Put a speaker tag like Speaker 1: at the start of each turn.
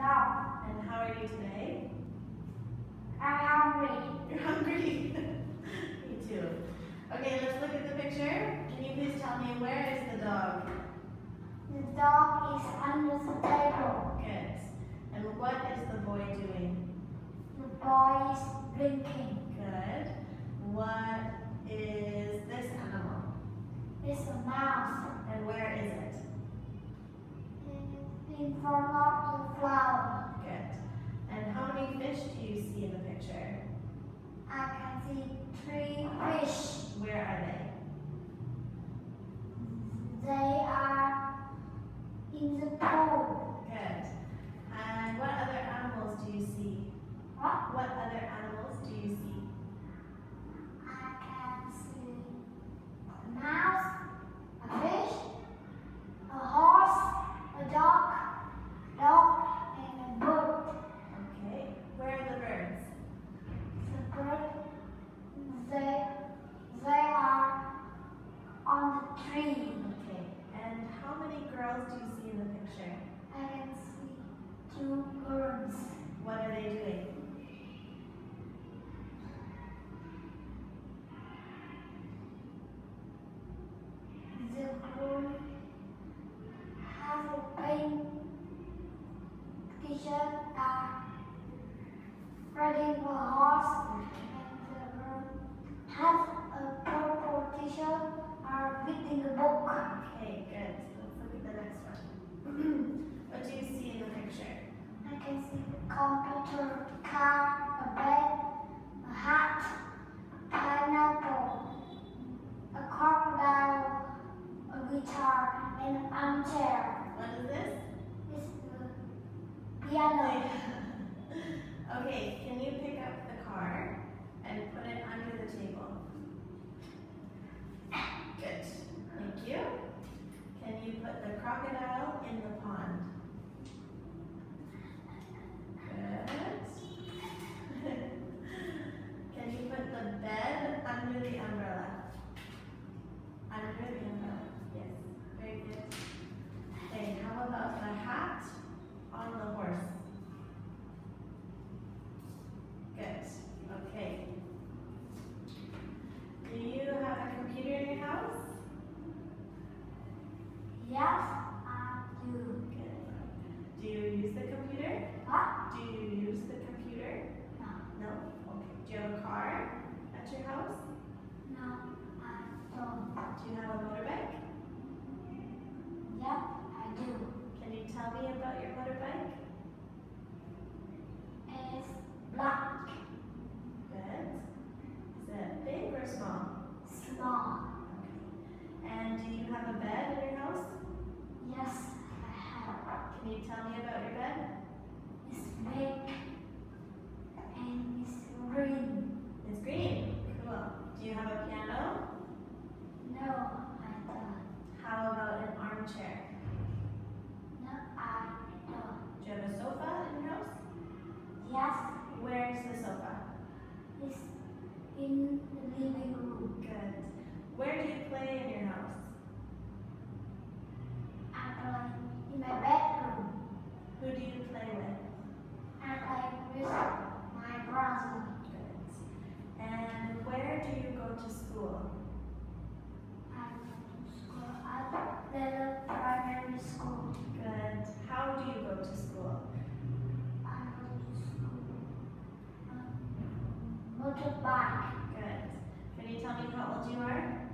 Speaker 1: Hello.
Speaker 2: And how are you today?
Speaker 1: I'm hungry.
Speaker 2: You're hungry? Me too. Okay, let's look at the picture. Can you please tell me where is the dog?
Speaker 1: The dog is under the table.
Speaker 2: Good. And what is the boy doing?
Speaker 1: The boy is drinking.
Speaker 2: Good. What is this animal?
Speaker 1: It's a mouse.
Speaker 2: And where is it?
Speaker 1: In front of the flower.
Speaker 2: Good. And how many fish do you see in the picture?
Speaker 1: I can see 3 fish.
Speaker 2: Where are they?
Speaker 1: They are in the pool.
Speaker 2: Good. And what other animals do you see?
Speaker 1: What?
Speaker 2: What other animals do you see?
Speaker 1: I can see a mouse, a fish, a horse, a dog, and a bird.
Speaker 2: Okay. Where are the birds?
Speaker 1: The bird, they are on the tree.
Speaker 2: Okay. And how many girls do you see in the picture?
Speaker 1: I can see 2 girls.
Speaker 2: What are they doing?
Speaker 1: The girl has a pink t-shirt riding a horse, and the girl has a purple t-shirt reading a book.
Speaker 2: Okay, good. Let's look at the next one. What do you see in the picture?
Speaker 1: I can see a computer, a car, a bed, a hat, a pineapple, a crocodile, a guitar, and an armchair.
Speaker 2: What is this?
Speaker 1: It's the piano.
Speaker 2: Okay, can you pick up the car and put it under the table? Good. Thank you. Can you put the crocodile in the pond? Good. Can you put the bed under the umbrella? Under the umbrella. Yes. Very good. Okay, how about the hat on the horse? Good. Okay. Do you have a computer in your house?
Speaker 1: Yes, I do.
Speaker 2: Good. Do you use the computer?
Speaker 1: What?
Speaker 2: Do you use the computer?
Speaker 1: No.
Speaker 2: No? Okay. Do you have a car at your house?
Speaker 1: No, I don't.
Speaker 2: Do you have a motorbike?
Speaker 1: Yep, I do.
Speaker 2: Can you tell me about your motorbike?
Speaker 1: It's black,
Speaker 2: Good. Is it big or small?
Speaker 1: small.
Speaker 2: Okay. And do you have a bed in your house?
Speaker 1: Yes, I have.
Speaker 2: Can you tell me about your bed?
Speaker 1: It's big and it's green.
Speaker 2: It's green. Cool. Do you have a piano?
Speaker 1: No, I don't.
Speaker 2: How about an armchair?
Speaker 1: No, I don't.
Speaker 2: Do you have a sofa in your house?
Speaker 1: Yes,
Speaker 2: Where's the sofa?
Speaker 1: it's in the living room.
Speaker 2: Good. Where do you play in your house?
Speaker 1: I play in my bedroom.
Speaker 2: Who do you play with?
Speaker 1: I play with my brother.
Speaker 2: Good. And where do you go to school?
Speaker 1: I go to school at the primary school.
Speaker 2: Good. How do you go to school?
Speaker 1: I go to school motorbike.
Speaker 2: Good. Can you tell me how old you are?